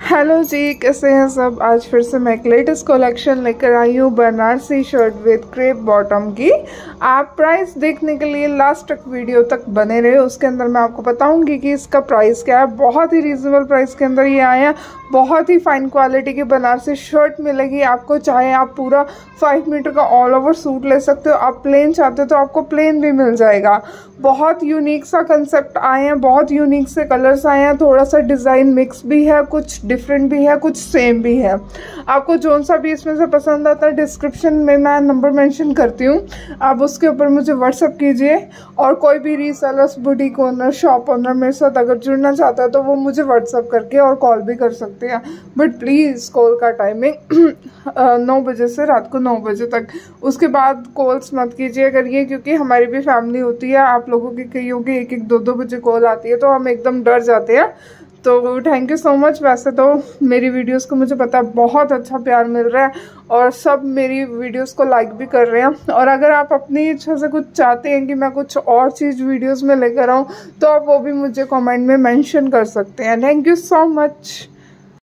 Hello जी, कैसे हैं सब। आज फिर से मैं एक लेटेस्ट कलेक्शन लेकर आई हूँ Banarasi shirt with crepe bottom की। आप प्राइस देखने के लिए लास्ट तक वीडियो तक बने रहे। उसके अंदर मैं आपको बताऊंगी कि इसका प्राइस क्या है। बहुत ही रीजनेबल प्राइस के अंदर ये आए हैं। बहुत ही फाइन क्वालिटी की बनारसी शर्ट मिलेगी आपको। चाहे आप पूरा 5 मीटर का ऑल ओवर सूट ले सकते हो, आप प्लेन चाहते हो तो आपको प्लेन भी मिल जाएगा। बहुत यूनिक सा कंसेप्ट आए हैं, बहुत यूनिक से कलर्स आए हैं। थोड़ा सा डिज़ाइन मिक्स भी है, कुछ डिफरेंट भी है, कुछ सेम भी है। आपको जोन सा भी इसमें से पसंद आता है, डिस्क्रिप्शन में मैं नंबर मेंशन करती हूँ, आप उसके ऊपर मुझे व्हाट्सअप कीजिए। और कोई भी resellers, boutique owner, shop owner मेरे साथ अगर जुड़ना चाहता है तो वो मुझे व्हाट्सअप करके और कॉल भी कर सकते हैं। बट प्लीज़ कॉल का टाइमिंग 9 बजे से रात को 9 बजे तक। उसके बाद कॉल्स मत कीजिए करिए, क्योंकि हमारी भी फैमिली होती है। आप लोगों की कईयों की 1-1, 2-2 बजे कॉल आती है तो हम एकदम डर जाते हैं। तो थैंक यू सो मच। वैसे तो मेरी वीडियोस को मुझे पता है बहुत अच्छा प्यार मिल रहा है और सब मेरी वीडियोस को लाइक भी कर रहे हैं। और अगर आप अपनी इच्छा से कुछ चाहते हैं कि मैं कुछ और चीज़ वीडियोस में लेकर आऊँ तो आप वो भी मुझे कमेंट में मेंशन कर सकते हैं। Thank you so much.